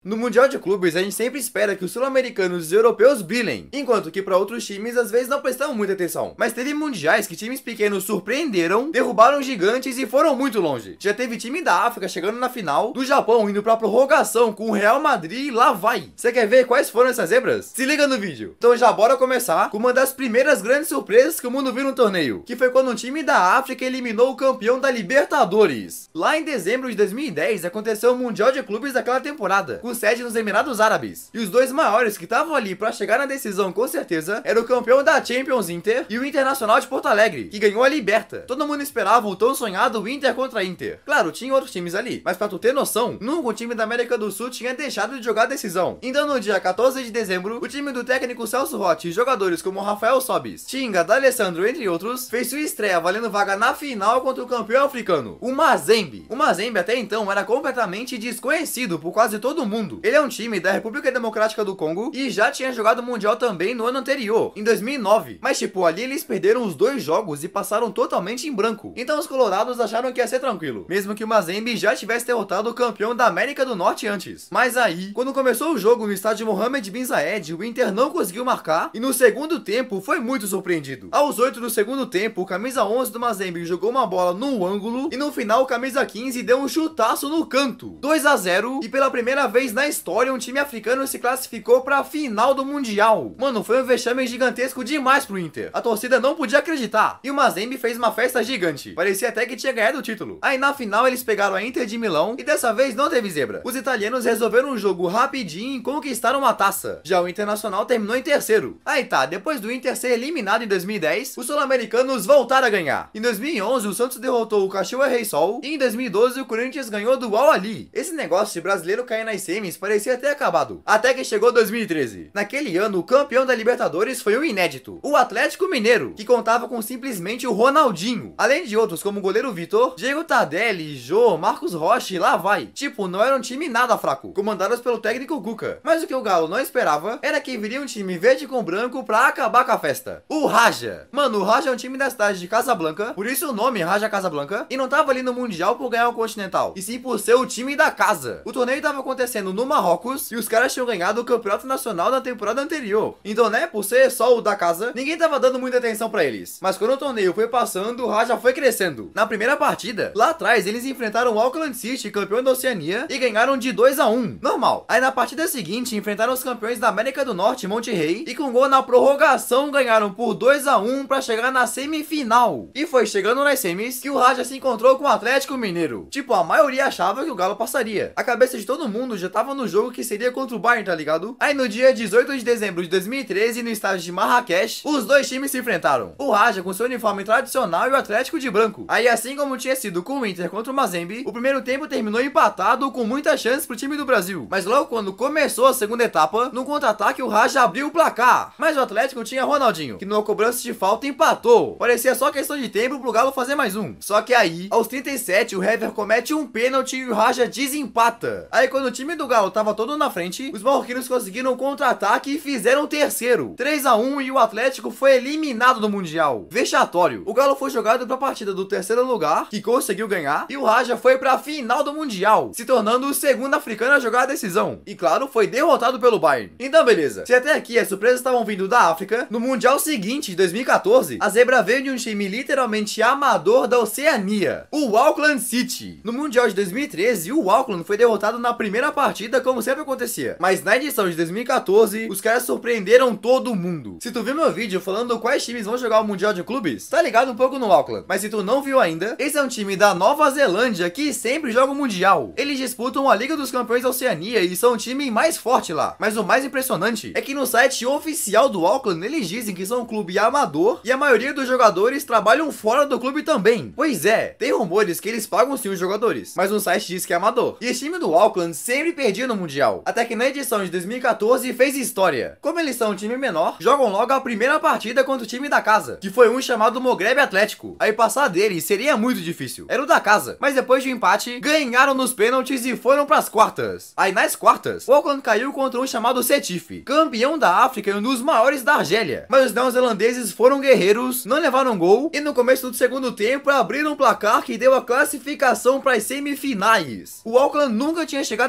No Mundial de Clubes, a gente sempre espera que os sul-americanos e europeus brilhem, enquanto que para outros times às vezes não prestam muita atenção. Mas teve mundiais que times pequenos surpreenderam, derrubaram gigantes e foram muito longe. Já teve time da África chegando na final, do Japão indo pra prorrogação com o Real Madrid e lá vai. Você quer ver quais foram essas zebras? Se liga no vídeo. Então já bora começar com uma das primeiras grandes surpresas que o mundo viu no torneio, que foi quando um time da África eliminou o campeão da Libertadores. Lá em dezembro de 2010 aconteceu o Mundial de Clubes daquela temporada, com sede nos Emirados Árabes. E os dois maiores que estavam ali pra chegar na decisão com certeza era o campeão da Champions Inter e o Internacional de Porto Alegre, que ganhou a Liberta. Todo mundo esperava o tão sonhado Inter contra Inter. Claro, tinha outros times ali, mas pra tu ter noção, nunca o time da América do Sul tinha deixado de jogar a decisão. Então no dia 14 de dezembro, o time do técnico Celso Roth e jogadores como Rafael Sobis, Tinga, D'Alessandro, entre outros, fez sua estreia valendo vaga na final contra o campeão africano, o Mazembe. O Mazembe até então era completamente desconhecido por quase todo mundo. Ele é um time da República Democrática do Congo e já tinha jogado o Mundial também no ano anterior, em 2009. Mas tipo, ali eles perderam os dois jogos e passaram totalmente em branco. Então os colorados acharam que ia ser tranquilo, mesmo que o Mazembe já tivesse derrotado o campeão da América do Norte antes. Mas aí, quando começou o jogo no estádio Mohamed Bin Zayed, o Inter não conseguiu marcar e no segundo tempo foi muito surpreendido. Aos 8 do segundo tempo, o camisa 11 do Mazembe jogou uma bola no ângulo e no final o camisa 15 deu um chutaço no canto. 2-0 e pela primeira vez na história um time africano se classificou para a final do Mundial. Mano, foi um vexame gigantesco demais pro Inter. A torcida não podia acreditar e o Mazembe fez uma festa gigante. Parecia até que tinha ganhado o título. Aí na final eles pegaram a Inter de Milão e dessa vez não teve zebra. Os italianos resolveram o jogo rapidinho e conquistaram a taça. Já o Internacional terminou em terceiro. Aí tá, depois do Inter ser eliminado em 2010, os sul-americanos voltaram a ganhar. Em 2011 o Santos derrotou o Caxias Reysol e em 2012 o Corinthians ganhou do Al Ahly. Esse negócio de brasileiro cair nas semis parecia até acabado. Até que chegou 2013. Naquele ano o campeão da Libertadores foi o inédito, o Atlético Mineiro, que contava com simplesmente o Ronaldinho, além de outros como o goleiro Vitor, Diego Tardelli, Jô, Marcos Rocha e lá vai. Tipo, não era um time nada fraco, comandados pelo técnico Cuca. Mas o que o Galo não esperava era que viria um time verde com branco pra acabar com a festa. O Raja. Mano, o Raja é um time da cidade de Casablanca, por isso o nome Raja Casablanca, e não tava ali no Mundial por ganhar o Continental, e sim por ser o time da casa. O torneio tava acontecendo no Marrocos e os caras tinham ganhado o Campeonato Nacional na temporada anterior. Então, né, por ser só o da casa, ninguém tava dando muita atenção pra eles. Mas quando o torneio foi passando, o Raja foi crescendo. Na primeira partida, lá atrás, eles enfrentaram o Auckland City, campeão da Oceania, e ganharam de 2-1. Normal. Aí na partida seguinte, enfrentaram os campeões da América do Norte, Monterrey, e com gol na prorrogação ganharam por 2-1 pra chegar na semifinal. E foi chegando nas semis que o Raja se encontrou com o Atlético Mineiro. Tipo, a maioria achava que o Galo passaria. A cabeça de todo mundo já tava no jogo que seria contra o Bayern, tá ligado? Aí no dia 18 de dezembro de 2013, no estádio de Marrakech, os dois times se enfrentaram. O Raja com seu uniforme tradicional e o Atlético de branco. Aí assim como tinha sido com o Inter contra o Mazembe, o primeiro tempo terminou empatado com muita chance pro time do Brasil. Mas logo quando começou a segunda etapa, no contra-ataque o Raja abriu o placar. Mas o Atlético tinha Ronaldinho, que numa cobrança de falta empatou. Parecia só questão de tempo pro Galo fazer mais um. Só que aí, aos 37, o Hever comete um pênalti e o Raja desempata. Aí quando o time do Galo tava todo na frente, os marroquinos conseguiram um contra-ataque e fizeram o terceiro. 3-1 e o Atlético foi eliminado do Mundial. Vexatório. O Galo foi jogado pra partida do terceiro lugar, que conseguiu ganhar, e o Raja foi pra final do Mundial, se tornando o segundo africano a jogar a decisão. E claro, foi derrotado pelo Bayern. Então beleza, se até aqui as surpresas estavam vindo da África, no Mundial seguinte, de 2014, a zebra veio de um time literalmente amador da Oceania, o Auckland City. No Mundial de 2013, o Auckland foi derrotado na primeira partida, como sempre acontecia. Mas na edição de 2014, os caras surpreenderam todo mundo. Se tu viu meu vídeo falando quais times vão jogar o Mundial de Clubes, tá ligado um pouco no Auckland. Mas se tu não viu ainda, esse é um time da Nova Zelândia que sempre joga o Mundial. Eles disputam a Liga dos Campeões da Oceania e são o time mais forte lá. Mas o mais impressionante é que no site oficial do Auckland, eles dizem que são um clube amador e a maioria dos jogadores trabalham fora do clube também. Pois é, tem rumores que eles pagam sim os jogadores, mas no site diz que é amador. E esse time do Auckland sempre perdia no Mundial, até que na edição de 2014 fez história. Como eles são um time menor, jogam logo a primeira partida contra o time da casa, que foi um chamado Mogrebe Atlético. Aí passar deles seria muito difícil, era o da casa, mas depois de um empate, ganharam nos pênaltis e foram pras quartas. Aí nas quartas, o Auckland caiu contra um chamado Sétif, campeão da África e um dos maiores da Argélia. Mas os neozelandeses foram guerreiros, não levaram gol e no começo do segundo tempo abriram um placar que deu a classificação para as semifinais. O Auckland nunca tinha chegado até ali no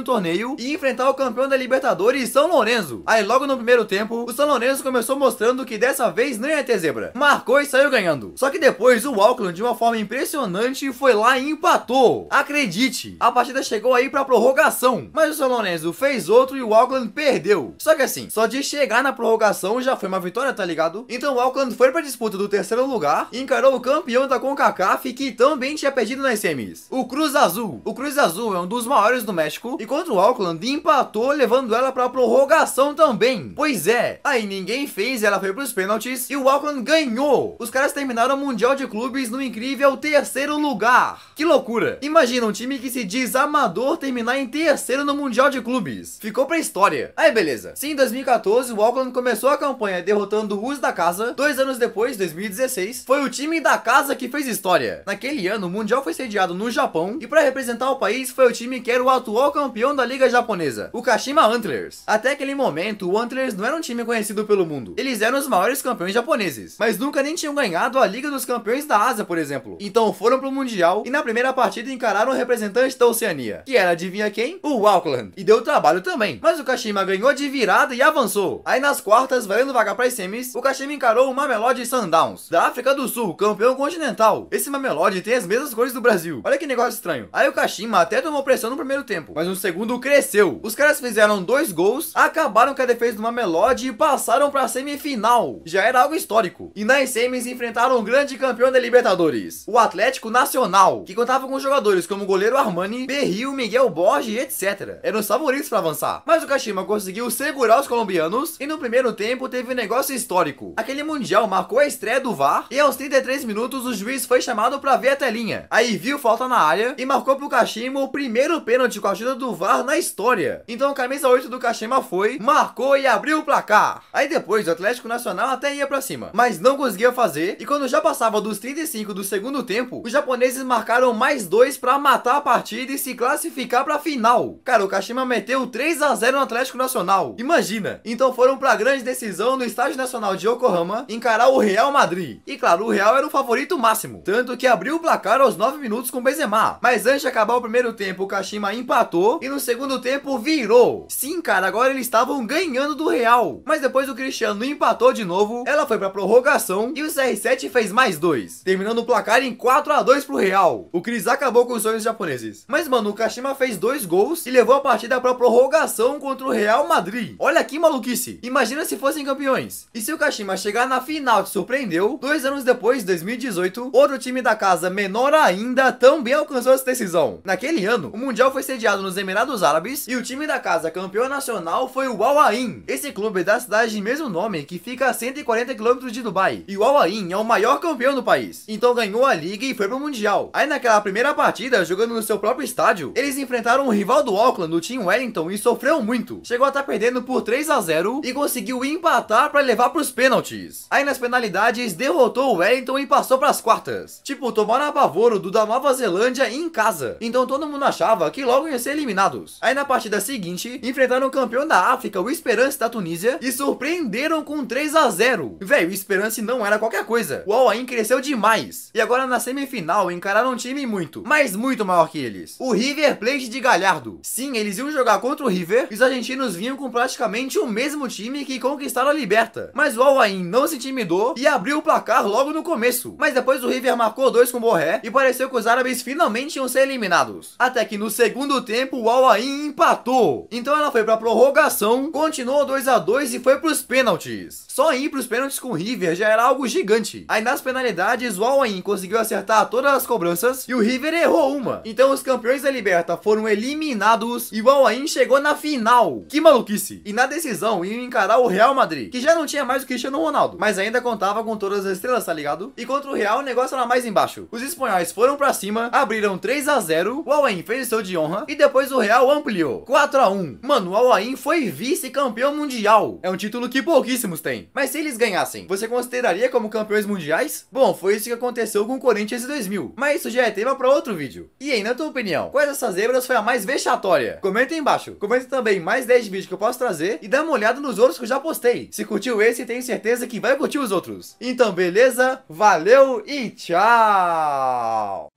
no torneio e enfrentar o campeão da Libertadores, São Lourenço. Aí logo no primeiro tempo, o São Lourenço começou mostrando que dessa vez não ia ter zebra. Marcou e saiu ganhando. Só que depois o Auckland, de uma forma impressionante, foi lá e empatou. Acredite, a partida chegou aí pra prorrogação, mas o São Lourenço fez outro e o Auckland perdeu. Só que assim, só de chegar na prorrogação já foi uma vitória, tá ligado? Então o Auckland foi pra disputa do terceiro lugar e encarou o campeão da CONCACAF, que também tinha perdido nas semis, o Cruz Azul. O Cruz Azul é um dos maiores do México e contra o Auckland empatou, levando ela pra prorrogação também. Pois é, aí ninguém fez, ela foi pros pênaltis e o Auckland ganhou. Os caras terminaram o Mundial de Clubes no incrível terceiro lugar. Que loucura! Imagina um time que se diz amador terminar em terceiro no Mundial de Clubes. Ficou pra história. Aí beleza. Sim, em 2014 o Auckland começou a campanha derrotando os da casa. 2 anos depois, 2016, foi o time da casa que fez história. Naquele ano, o Mundial foi sediado no Japão e pra representar o país foi o time que era o atual campeão da liga japonesa, o Kashima Antlers. Até aquele momento, o Antlers não era um time conhecido pelo mundo. Eles eram os maiores campeões japoneses, mas nunca nem tinham ganhado a Liga dos Campeões da Ásia, por exemplo. Então foram pro Mundial e na primeira partida encararam o representante da Oceania, que era, adivinha quem? O Auckland. E deu trabalho também, mas o Kashima ganhou de virada e avançou. Aí nas quartas, valendo vaga para as semis, o Kashima encarou o Mamelodi Sundowns, da África do Sul, campeão continental. Esse Mamelodi tem as mesmas cores do Brasil. Olha que negócio estranho. Aí o Kashima até tomou pressão no primeiro tempo, mas no segundo cresceu. Os caras fizeram 2 gols, acabaram com a defesa do Mamelodi e passaram pra semifinal. Já era algo histórico. E nas semis enfrentaram o grande campeão da Libertadores, o Atlético Nacional, que contava com jogadores como o goleiro Armani, Berril, Miguel Borges, etc. Eram os favoritos para avançar. Mas o Kashima conseguiu segurar os colombianos e no primeiro tempo teve um negócio histórico. Aquele mundial marcou a estreia do VAR e aos 33 minutos o juiz foi chamado para ver a telinha. Aí viu falta na área e marcou pro Kashima o primeiro pênalti com a ajuda do VAR na história. Então a camisa 8 do Kashima foi, marcou e abriu o placar. Aí depois o Atlético Nacional até ia pra cima, mas não conseguia fazer e quando já passava dos 35 do segundo tempo, os japoneses marcaram mais 2 pra matar a partida e se classificar pra final. Cara, o Kashima meteu 3-0 no Atlético Nacional. Imagina! Então foram pra grande decisão no Estádio Nacional de Yokohama encarar o Real Madrid. E claro, o Real era o favorito máximo, tanto que abriu o placar aos 9 minutos com Benzema. Mas antes de acabar o primeiro tempo, o Kashima empatou e no segundo tempo virou. Sim, cara, agora eles estavam ganhando do Real. Mas depois o Cristiano empatou de novo, ela foi pra prorrogação e o CR7 fez mais 2, terminando o placar em 4-2 pro Real. O Cris acabou com os sonhos japoneses. Mas mano, o Kashima fez 2 gols e levou a partida pra prorrogação contra o Real Madrid. Olha que maluquice. Imagina se fossem campeões. E se o Kashima chegar na final, te surpreendeu, 2 anos depois, 2018, outro time da casa menor ainda também alcançou essa decisão. Naquele ano, o Mundial foi sediado nos Emirados Árabes e o time da casa campeão nacional foi o Al Ain. Esse clube é da cidade de mesmo nome, que fica a 140 km de Dubai. E o Al Ain é o maior campeão do país. Então ganhou a liga e foi pro Mundial. Aí naquela primeira partida, jogando no seu próprio estádio, eles enfrentaram um rival do Auckland, o Team Wellington, e sofreu muito. Chegou a estar perdendo por 3-0 e conseguiu empatar para levar pros pênaltis. Aí nas penalidades, derrotou o Wellington e passou pras quartas. Tipo, tomaram apavoro do da Nova Zelândia em casa. Então todo mundo achava que logo iam ser eliminados. Aí na partida seguinte, enfrentaram o campeão da África, o Esperance da Tunísia, e surpreenderam com 3-0. Velho, o Esperance não era qualquer coisa. O Al Ain cresceu demais. E agora na semifinal encararam um time muito, mas muito maior que eles, o River Plate de Galhardo. Sim, eles iam jogar contra o River e os argentinos vinham com praticamente o mesmo time que conquistaram a Liberta. Mas o Al Ain não se intimidou e abriu o placar logo no começo. Mas depois o River marcou 2 com o Borré e pareceu que os árabes finalmente iam ser eliminados. Até que no segundo tempo o Al Ain empatou. Então ela foi pra prorrogação, continuou 2-2 e foi pros pênaltis. Só ir pros pênaltis com o River já era algo gigante. Aí nas penalidades o Al Ain conseguiu acertar todas as cobranças e o River errou uma. Então os campeões da Liberta foram eliminados e o Al Ain chegou na final. Que maluquice! E na decisão iam encarar o Real Madrid, que já não tinha mais o Cristiano Ronaldo, mas ainda contava com todas as estrelas, tá ligado? E contra o Real o negócio era mais embaixo. Os espanhóis foram pra cima, abriram 3-0, o Al Ain fez o seu de honra e depois o Real ampliou 4-1. Mano, o Al Ain foi vice-campeão mundial. É um título que pouquíssimos têm. Mas se eles ganhassem, você consideraria como campeões mundiais? Bom, foi isso que aconteceu com o Corinthians em 2000. Mas isso já é tema pra outro vídeo. E aí, na tua opinião, quais dessas zebras foi a mais vexatória? Comenta aí embaixo. Comenta também mais 10 vídeos que eu posso trazer e dá uma olhada nos outros que eu já postei. Se curtiu esse, tenho certeza que vai curtir os outros. Então, beleza? Valeu e tchau!